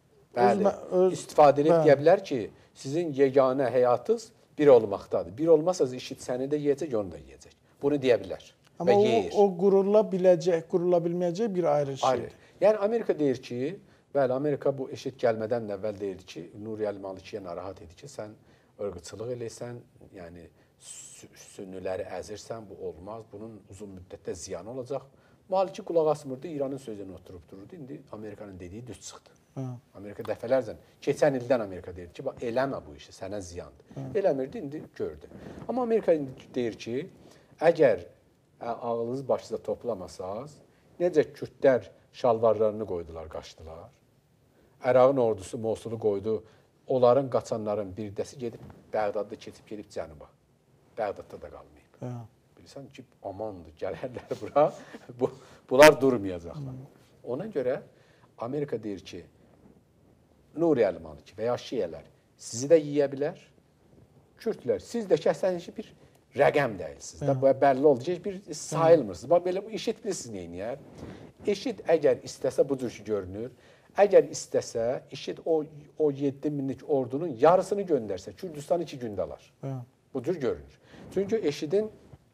E: istifadə edib deyə bilər ki, sizin yeganə həyatınız bir olmaqdadır. Bir olmazsa IŞİD səni də yeyəcək, onu da yeyəcək. Bunu deyə bilər.
H: Amma o qurula bilməyəcək bir ayrı şeydir.
E: Yəni, Amerika deyir ki, bəli, Amerika bu IŞİD gəlmədən əvvəl deyirdi ki, Nuri Əl-Malikiyə narahat edir ki, sən ırqçılıq eləysən, yəni sünniləri əzirsən, bu olmaz, bunun uzun müddətdə ziyanı olacaq. Maliki qulaq asmırdı, İranın sözünü oturub dururdu, indi Amerikanın dediyi düz çıxdı. Amerika dəfələrlə, keçən ildən Amerika deyir ki, eləmə bu işi, sənə ziyandır. Eləmirdi, indi gördü. Amma Amerika indi deyir ki, əgər ağlınız başınıza toplamasaz, necə Kürdlər şalvarlarını qoydular, qaçdılar. Ərağın ordusu Mosulu qoydu, onların qaçanların birdəsi gedib Bəğdadda keçib gedib cənuba. Bəğdadda da qalmayıb. Bilirsən ki, amandır, gələrlər bura, bunlar durmayacaqlar. Ona görə Amerika deyir ki, Nuri Əlmanı ki və ya Şiyələr sizi də yiyə bilər, Kürdlər, siz də kəsəniz ki, bir rəqəm deyilsiniz. Bəlli oldu ki, bir sayılmırsınız. Bax, belə IŞİD bilirsiniz neyniyər? IŞİD əgər istəsə bu cür görünür, əgər istəsə IŞİD o 7 minlik ordunun yarısını göndərsə, Kürdistan 2 gündə alar. Bu cür görünür. Çünki IŞİDin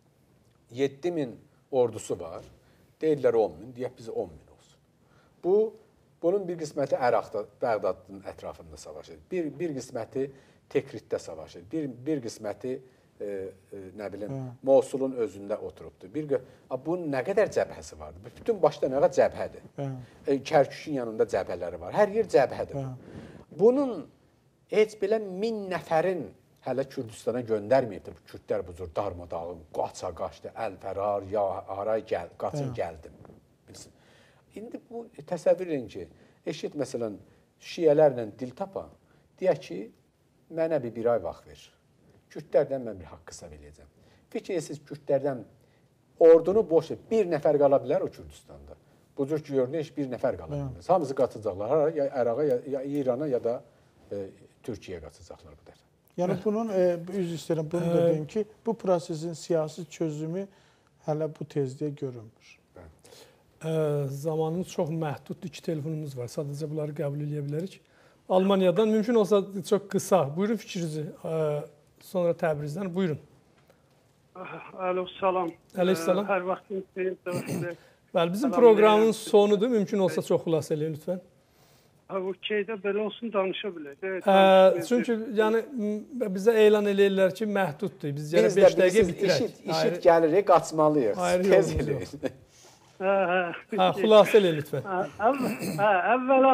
E: 7 min ordusu var, deyirlər 10 min, deyək bizə 10 min olsun. Bunun bir qisməti Əraqda, Bəğdadın ətrafında savaşır. Bir qisməti Tekritdə savaşır. Bir qisməti nə bilim, Mosulun özündə oturubdur. Bunun nə qədər cəbhəsi vardır? Bütün başda nə qədər cəbhədir? Kərküşün yanında cəbhələri var. Hər yer cəbhədir. Bunun heç belə 1000 nəfərin hələ Kürdistana göndərməyibdir. Bu Kürdlər bu cür darmadağın, qaça-qaçdı, əl-fərar, ya haray qaçın gəldim. Bilsin. İndi bu təsəvvür edin ki, eşit məsələn, şiyələrlə dil tapan, deyək ki, mənə bir ay vaxt verir. Kürdlərdən mən bir haqq hesab edəcəm. Fikirsiz Kürdlərdən ordunu boş bir nəfər qala bilər o Kürdistanda. Bu cür görünür, heç bir nəfər qala bilər. Hamısı qaçacaqlar. Ya Əraqa, ya İrana, ya da Türkiyəyə qaçacaqlar bu dəfə.
H: Yəni bunun, üzr istəyirəm, bunu da deyim ki, bu prosesin siyasi çözümü hələ bu tezliyə görünmür.
A: Zamanımız çox məhduddur, 2 telefonumuz var. Sadəcə bunları qəbul edə bilərik. Almaniyadan mümkün olsa çox qısa. Buyurun fikrinizi. Sonra Təbrizdən. Buyurun.
M: Alo, salam.
A: Əleyhissalam.
M: Hər vaxtın xeyir.
A: Bəli, bizim proqramın sonudur. Mümkün olsa çox xülasə eləyin lütfən.
M: Okeydə belə olsun, danışa bilək.
A: Çünki yəni bizə elan eləyirlər ki, məhduddur. Biz yəni 5 dəqiqə bitirək.
E: İşit gəlirik, qaçmalıyıq. Tez eləyin.
A: Xülasə eləyin lütfən.
M: Əvvəla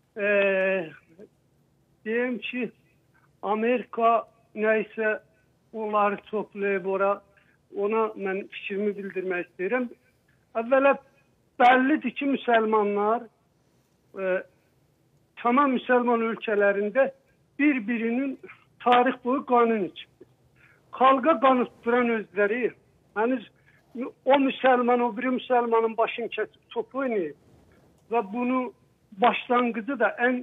M: deyim ki, Amerika nəysə onları toplayıb ona mən fikrimi bildirmək istəyirəm. Əvvəla bəllidir ki, müsəlmanlar tamam müsəlman ölkələrində bir-birinin tarix boyu qanun içibdir. Xalqa qanıtdıran özləri, o müsəlman, o biri müsəlmanın başını kəsib top oynayıb və bunu başlanğıcı da ən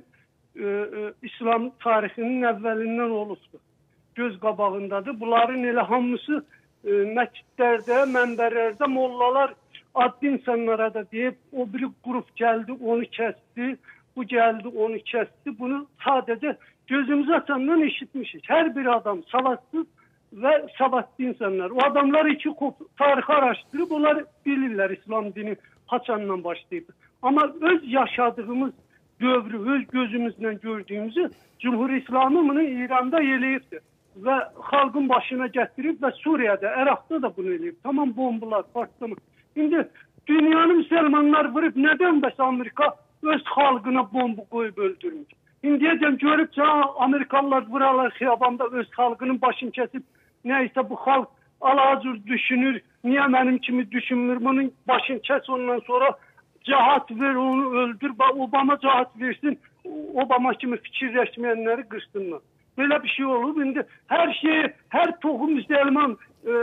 M: İslam tarixinin əvvəlindən olubdur. Göz qabağındadır. Bunların elə hamısı məscidlərdə, mənbərlərdə mollalar adlı insanlara da deyib, o biri qrup gəldi, onu kəsdi, bu gəldi, onu kəsdi. Bunu sadəcə gözümüzü açandan eşitmişik. Hər bir adam savadsız və savadlı insanlar. O adamlar tarixi araşdırıb, onlar bilirlər İslam dini haçandan başlayıb. Amma öz yaşadığımız dövrü, öz gözümüzlə gördüyümüzü Cumhur İslamı bunu İranda eləyibdir. Və xalqın başına gətirib və Suriyədə, Əraqda da bunu eləyib. Tamam bombalar, partlama. İndi dünyanı müsəlmanlar vurub, nədən bəs Amerika öz xalqına bomba qoyub öldürmüş? İndiyəcən görüb ki, Amerikalılar vuralar xiyabanda öz xalqının başını kəsib, nəysə bu xalq alacır düşünür, niyə mənim kimi düşünmür, bunun başını kəs ondan sonra cahat ver, onu öldür, Obama cahat versin, Obama kimi fikirləşməyənləri qırsınlar. Belə bir şey olub, indi hər şeyi, hər toxum müsəlman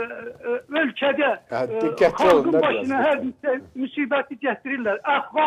M: ölkədə xalqın başına hər müsibəti gətirirlər.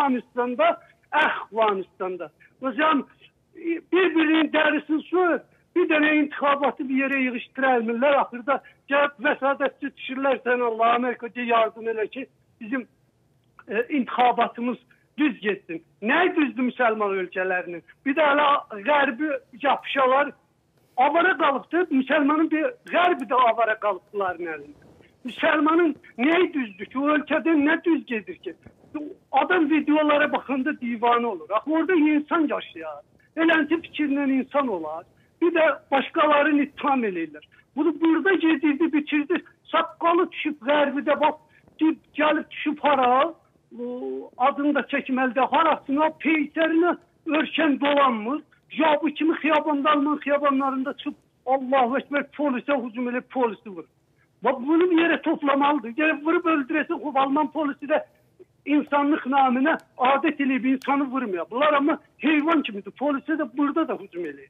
M: Əfqanistanda. O zaman bir-birinin dərisini soyub, bir dənə intixabatı bir yerə yığışdırılmırlar. Axırda gəlib vəsadətçi düşürlər sən Allah, Amerika'da yardım elə ki, bizim intixabatımız düz getsin. Nə düzdür müsəlman ölkələrinin? Bir də hələ qərbi yapışalar avara qalıbdır. Müsəlmanın bir qərbi də avara qalıbdıların əlində. Müsəlmanın nə düzdür ki? O ölkədə nə düz gedir ki? Adam videolara baxanda divanı olur. Axı orada insan yaşayar. Elənti fikirlə insan olar. Bir də başqalarını ittiham eləyirlər. Bunu burada gedirdi, bitirdi. Saqqalı düşüb qərbidə bax, gəlib düşüb hara, adını da çəkməlidə harasına, peysərinə örkən dolanmır. Jabu kimi xiyabanlarının xiyabanlarında çıxıb Allahu Ekber polisə hücum edib polisi vurur. Bunu bir yere toplamalıdır. Gelip vurup öldüresin. Alman polisi de insanlık namına adet ile bir insanı vurmuyor. Bunlar ama hayvan gibidir. Polise de burada da hücum ediyor.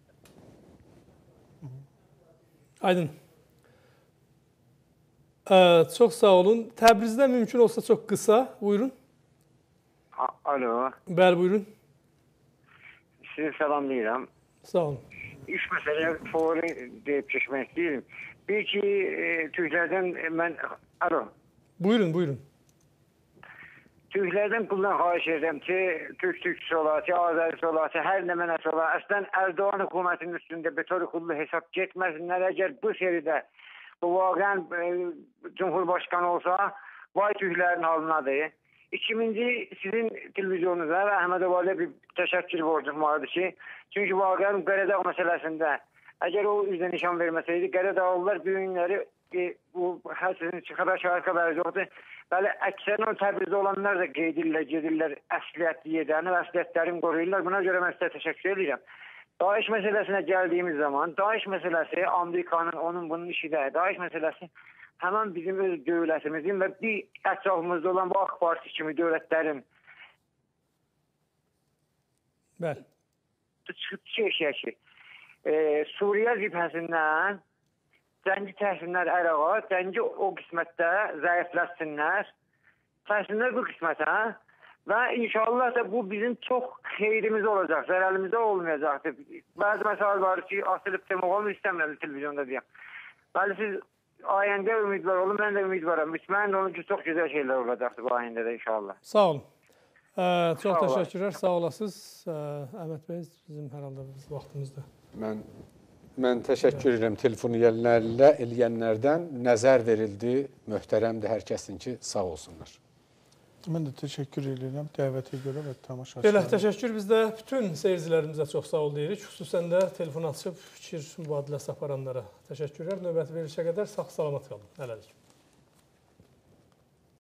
A: Aydın. Çok sağ olun. Təbrizdə mümkün olsa çok kısa. Buyurun.
N: Alo.
A: Bəli, buyurun.
N: Sizi salamlayıram.
A: Sağ olun.
N: Üç məsələyə fori deyib keçmək istəyirəm. Bir ki, Türklərdən mən... Alo.
A: Buyurun, buyurun.
N: Türklərdən bundan xahiş edirəm ki, Türkçüsü olar ki, Azərisi olar ki, hər nə mənəsi olar. Əslən, Erdoğan hökumətinin üstündə betor kullu hesab getməsinlər. Əgər bu seride bu vaqən Cumhurbaşkanı olsa, vay Türklərin halınadır. İkinci, sizin televizyonunuza ve Ahmet Ovali'ye bir teşekkür borcum vardı ki, çünkü vaqənin Qəradağ məsələsində eğer o üzden nişan vermeseydi, Qəradağlılar bu günleri bu herkesin çıkada şahit haberi yoktu. Böyle ekserin o Təbrizdə olanlar da gedirlər əsliyətli yedəni və əsliyətlərini qoruyurlar. Buna göre mən sizə teşekkür edirəm. DAEŞ meselesine geldiğimiz zaman, DAEŞ meselesi Amerika'nın onun bunun işi de, DAEŞ meselesi hemen bizim öz dövlətimizin və bir ətrafımızda olan bu AK Parti kimi dövlətlərin çıxıb ki, Suriye zibhəsindən cəngi təhsinlər Əraqa, cəngi o qismətdə zəifləsinlər, təhsinlər bu qismətə və inşallah da bu bizim çox xeyrimiz olacaq, zərəlimizdə olmayacaqdır. Bəzi məsələr var ki, asılıb demək istəmirəm televizyonda deyəm. Bəli, siz ayəndə ümidvar olun, mən də ümidvaram. Mütməyin olun ki, çox gözəl şeylər olacaqdır bu ayəndə də inşallah.
A: Sağ olun. Çox təşəkkürlər, sağ olasınız. Əhməd bəy, bizim hər halda vaxtımızda.
E: Mən təşəkkür edirəm telefonu eləyənlərdən. Nəzər verildi, möhtərəmdir hər kəsin ki, sağ olsunlar.
H: Mən də təşəkkür edirəm dəvətə görə və tamaşaçılara.
A: Belə, təşəkkür. Biz də bütün seyircilərimizə çox sağ ol deyirik. Xüsusən də telefon açıb fikir mübadiləsi aparanlara təşəkkürlər. Növbəti verilişə qədər sağ-salamat qalın. Hələlik.